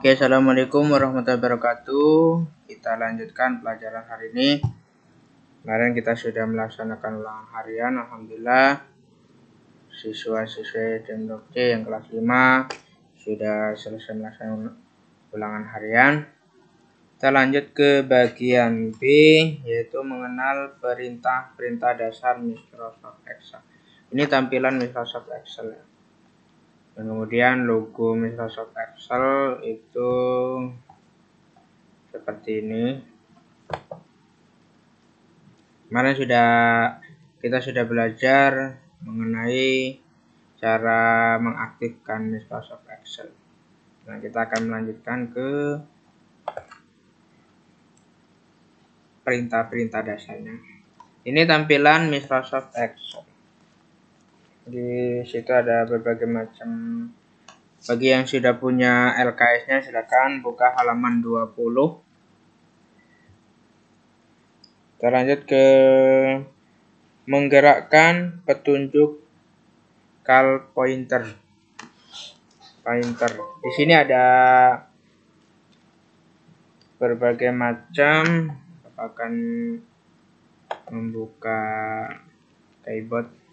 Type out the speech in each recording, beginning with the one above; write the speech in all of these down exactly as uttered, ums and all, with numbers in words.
Oke, assalamualaikum warahmatullahi wabarakatuh. Kita lanjutkan pelajaran hari ini. Kemarin kita sudah melaksanakan ulangan harian, alhamdulillah. Siswa-siswa D M D O K C yang kelas lima sudah selesai melaksanakan ulangan harian. Kita lanjut ke bagian B, yaitu mengenal perintah-perintah dasar Microsoft Excel. Ini tampilan Microsoft Excel ya. Dan kemudian logo Microsoft Excel itu seperti ini. Kemarin sudah kita sudah belajar mengenai cara mengaktifkan Microsoft Excel. Nah, kita akan melanjutkan ke perintah-perintah dasarnya. Ini tampilan Microsoft Excel. Di situ ada berbagai macam. Bagi yang sudah punya L K S-nya, silakan buka halaman dua puluh. Kita lanjut ke menggerakkan petunjuk call pointer. Pointer. Di sini ada berbagai macam. Kita akan membuka keyboard.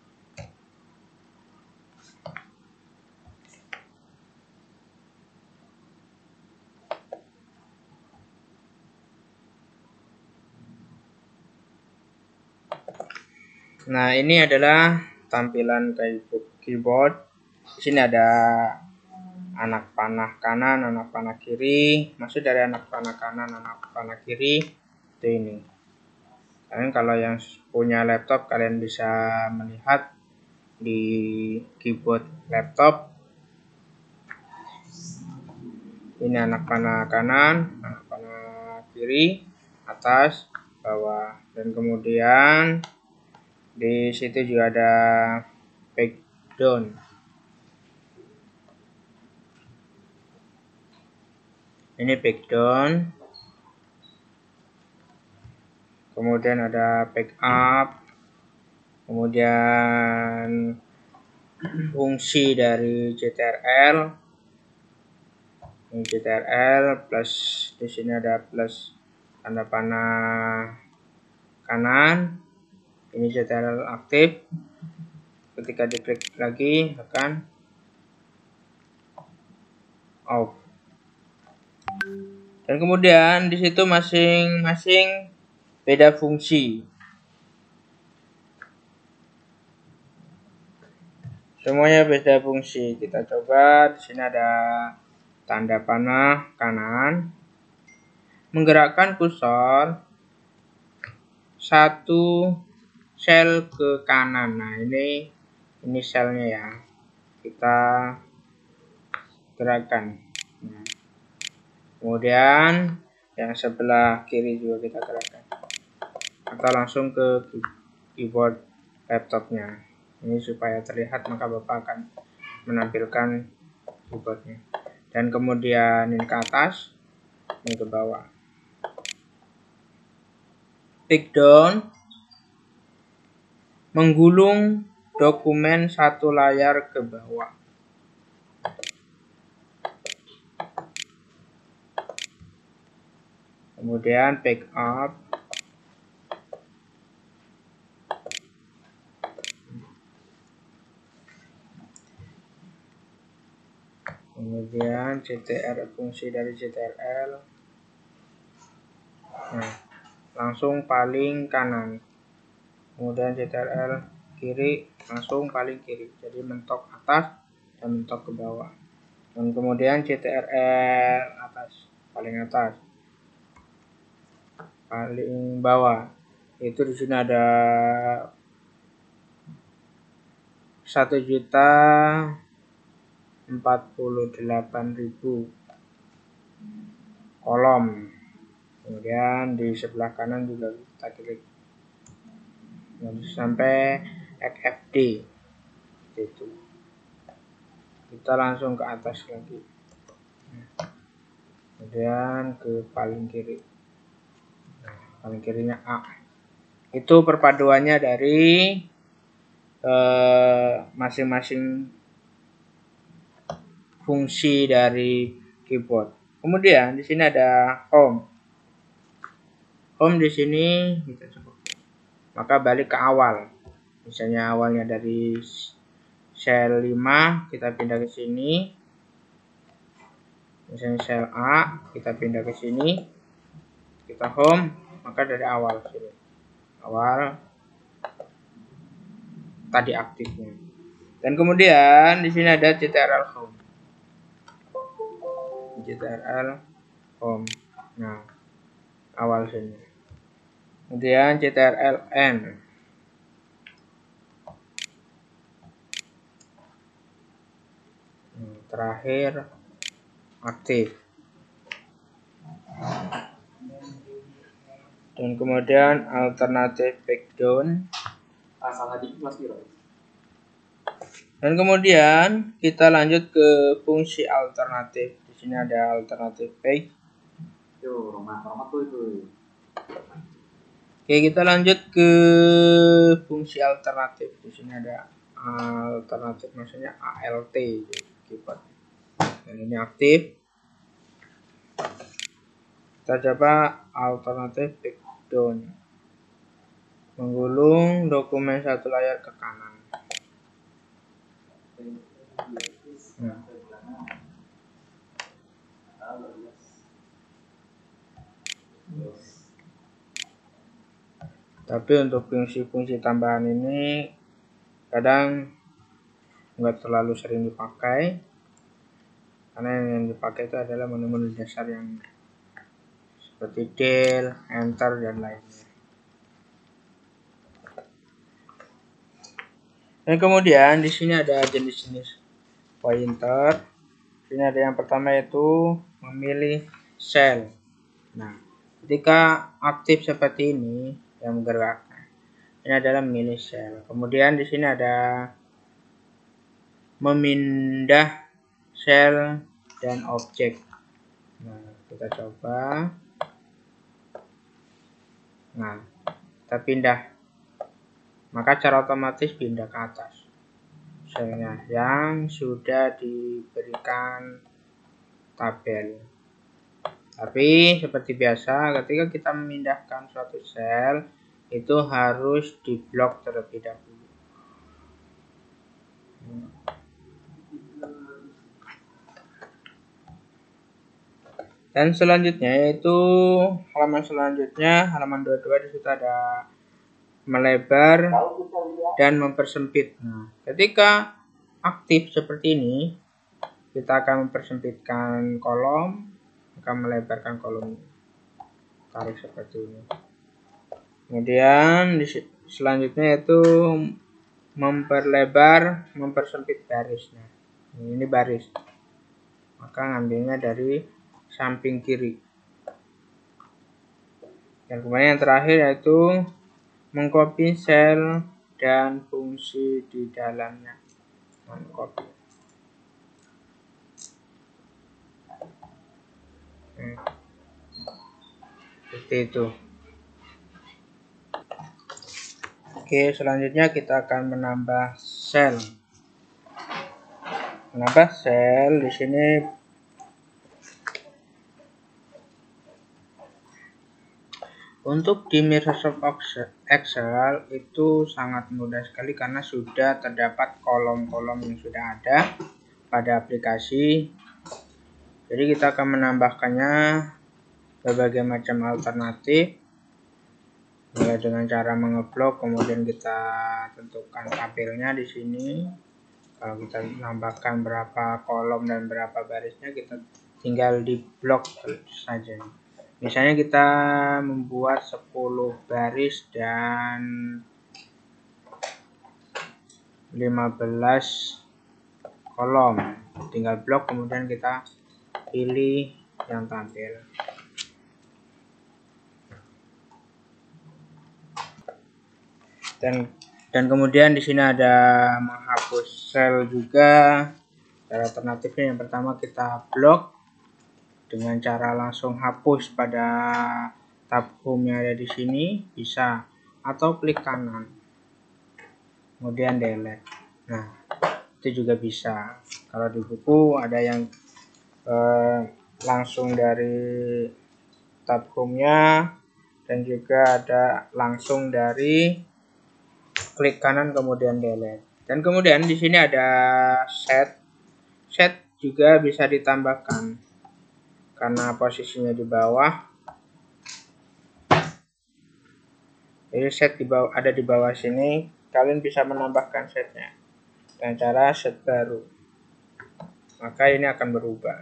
Nah, ini adalah tampilan keyboard. Di sini ada anak panah kanan, anak panah kiri. Maksud dari anak panah kanan, anak panah kiri itu ini. Kalian kalau yang punya laptop, kalian bisa melihat di keyboard laptop. Ini anak panah kanan, anak panah kiri, atas, bawah, dan kemudian di situ juga ada background. Ini background. Kemudian ada backup. Kemudian fungsi dari C T R L. Ini C T R L plus, di sini ada plus tanda panah kanan. Ini C T R L aktif. Ketika diklik lagi akan off. Dan kemudian di situ masing-masing beda fungsi. Semuanya beda fungsi. Kita coba. Di sini ada tanda panah kanan. Menggerakkan kursor satu sel ke kanan. Nah, ini ini selnya ya. Kita gerakkan. Nah, kemudian yang sebelah kiri juga kita gerakkan. Atau langsung ke keyboard laptopnya. Ini supaya terlihat, maka Bapak akan menampilkan keyboardnya. Dan kemudian ini ke atas, ini ke bawah. Pick down, menggulung dokumen satu layar ke bawah. Kemudian backup. Kemudian C T R, fungsi dari C T R L. Nah, langsung paling kanan. Kemudian C T R L kiri, langsung paling kiri. Jadi mentok atas dan mentok ke bawah. Dan kemudian C T R L atas, paling atas. Paling bawah. Itu di sini ada satu juta empat puluh delapan ribu kolom. Kemudian di sebelah kanan juga kita klik sampai X F D. Itu. Kita langsung ke atas lagi. Kemudian ke paling kiri. Nah, paling kirinya A. Itu perpaduannya dari masing-masing eh, fungsi dari keyboard. Kemudian di sini ada home. Home di sini kita coba. Maka balik ke awal. Misalnya awalnya dari sel lima, kita pindah ke sini. Misalnya sel A, kita pindah ke sini. Kita home, maka dari awal sini. Awal tadi aktifnya. Dan kemudian di sini ada C T R L home. C T R L home. Nah, awal sini. Kemudian C T R L N. Terakhir aktif. Dan kemudian alternatif backdown. Dan kemudian kita lanjut ke fungsi alternatif. Di sini ada alternatif back. Oke, kita lanjut ke fungsi alternatif. Di sini ada alternatif, maksudnya A L T keyboard. Dan ini aktif. Kita coba alternatif backdown. Menggulung dokumen satu layar ke kanan. Nah. Tapi untuk fungsi-fungsi tambahan ini kadang nggak terlalu sering dipakai, karena yang dipakai itu adalah menu-menu dasar yang seperti del, enter, dan lainnya. Dan kemudian di sini ada jenis-jenis pointer. Di sini ada yang pertama yaitu memilih sel. Nah, ketika aktif seperti ini yang menggerakkan, ini adalah memilih sel. Kemudian di sini ada memindah sel dan objek. Nah, kita coba. Nah, kita pindah. Maka secara otomatis pindah ke atas selnya yang sudah diberikan tabel. Tapi seperti biasa, ketika kita memindahkan suatu sel, itu harus diblok terlebih dahulu. Dan selanjutnya yaitu halaman selanjutnya, halaman dua puluh dua, di situ ada melebar dan mempersempit. Nah, ketika aktif seperti ini, kita akan mempersempitkan kolom, akan melebarkan kolom, tarik seperti ini. Kemudian di selanjutnya yaitu memperlebar, mempersempit barisnya. Ini baris, maka ngambilnya dari samping kiri. Dan kemudian yang terakhir yaitu mengcopy sel dan fungsi di dalamnya. Mengcopy. Hmm. Seperti itu. Oke, selanjutnya kita akan menambah sel. Menambah sel di sini untuk di Microsoft Excel itu sangat mudah sekali karena sudah terdapat kolom-kolom yang sudah ada pada aplikasi. Jadi kita akan menambahkannya berbagai macam alternatif, mulai dengan cara mengeblok, kemudian kita tentukan tabelnya di sini. Kalau kita menambahkan berapa kolom dan berapa barisnya, kita tinggal di blok saja. Misalnya kita membuat sepuluh baris dan lima belas kolom, tinggal blok, kemudian kita pilih yang tampil. Dan dan kemudian di sini ada menghapus sel juga. Cara alternatifnya yang pertama kita blok dengan cara langsung hapus pada tab home yang ada di sini, bisa, atau klik kanan kemudian delete. Nah, itu juga bisa. Kalau di buku ada yang eh, langsung dari tab home-nya, dan juga ada langsung dari klik kanan kemudian delete. Dan kemudian di sini ada set. Set juga bisa ditambahkan karena posisinya di bawah. Jadi set di bawah, ada di bawah sini. Kalian bisa menambahkan setnya dengan cara set baru. Maka ini akan berubah.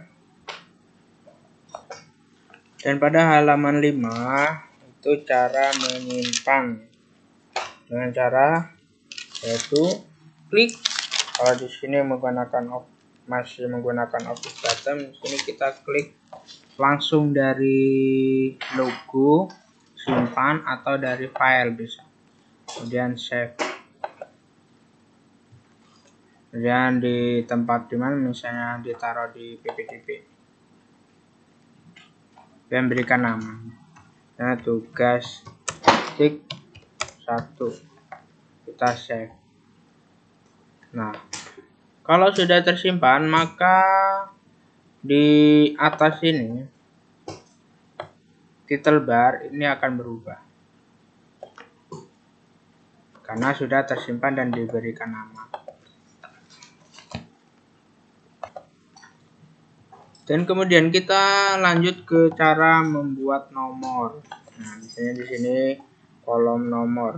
Dan pada halaman lima itu cara menyimpan dengan cara yaitu klik. Kalau di sini menggunakan masih menggunakan Office Button, di sini kita klik langsung dari logo, simpan, atau dari file bisa. Kemudian save. Kemudian di tempat dimana misalnya ditaruh di P P D B. Dan berikan nama. Nah, tugas tik satu. Kita save. Nah, kalau sudah tersimpan, maka di atas ini title bar ini akan berubah karena sudah tersimpan dan diberikan nama. Dan kemudian kita lanjut ke cara membuat nomor. Nah, misalnya di sini kolom nomor,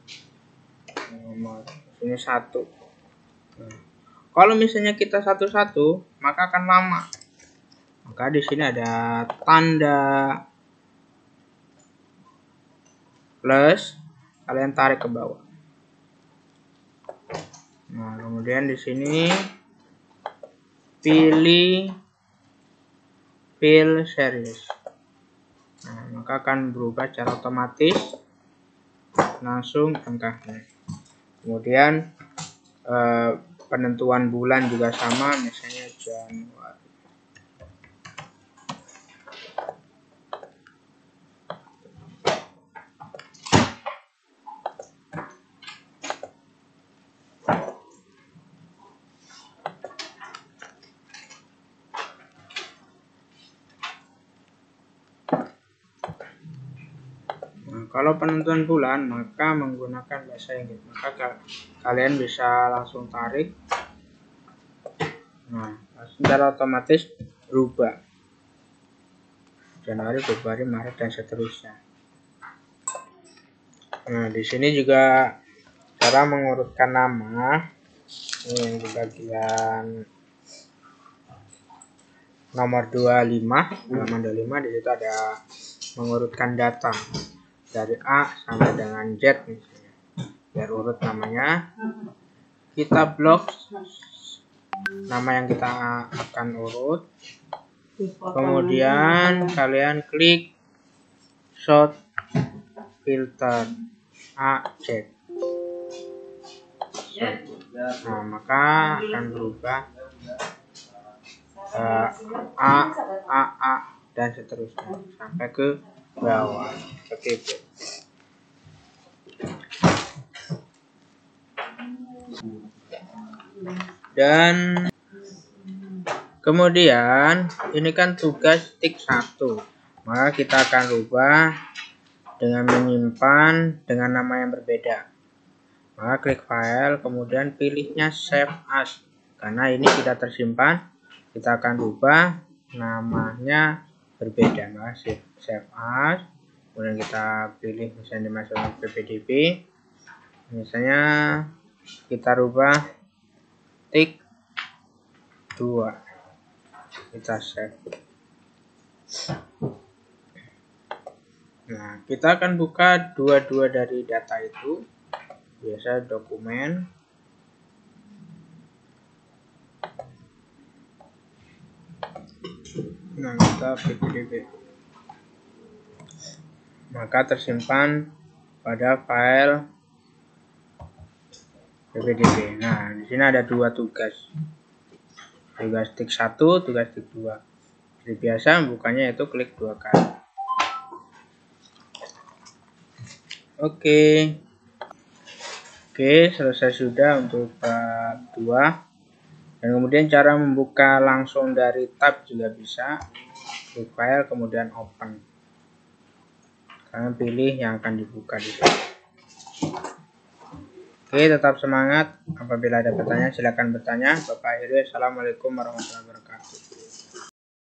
nomor ini satu. Nah, kalau misalnya kita satu-satu, maka akan lama. Maka di sini ada tanda plus, kalian tarik ke bawah. Nah, kemudian di sini pilih fill series. Nah, maka akan berubah secara otomatis langsung angkanya. Kemudian eh, penentuan bulan juga sama, misalnya Januari. Nah, kalau penentuan bulan maka menggunakan bahasa Inggris, maka kalian bisa langsung tarik. Nah, secara otomatis berubah Januari, Februari, Maret, dan seterusnya. Nah, di sini juga cara mengurutkan nama. Ini yang di bagian nomor dua puluh lima, halaman dua puluh lima, di situ ada mengurutkan data dari A sampai dengan Z misalnya, biar urut namanya. Kita blok nama yang kita akan urut, kemudian kalian klik sort filter A Z. Nah, maka akan berubah uh, A, A, A, dan seterusnya sampai ke bawah seperti itu. Dan kemudian ini kan tugas tik satu, maka kita akan rubah dengan menyimpan dengan nama yang berbeda. Maka klik file, kemudian pilihnya save as, karena ini tidak tersimpan. Kita akan rubah namanya berbeda, maka save, save as. Kemudian kita pilih misalnya dimasukkan P P D B, misalnya kita rubah tik dua, kita save. Nah, kita akan buka dua-dua dari data itu, biasa dokumen. Nah, kita P P D B, maka tersimpan pada file P P D B. Nah, di sini ada dua tugas, tugas tik satu, tugas tik dua. Jadi biasa bukanya itu klik dua kali. Oke. Oke, selesai sudah untuk bab dua. Dan kemudian cara membuka langsung dari tab juga bisa, klik file kemudian open. Kalian pilih yang akan dibuka di sini. Oke, tetap semangat. Apabila ada pertanyaan silakan bertanya. Bapak akhiri, assalamualaikum warahmatullahi wabarakatuh.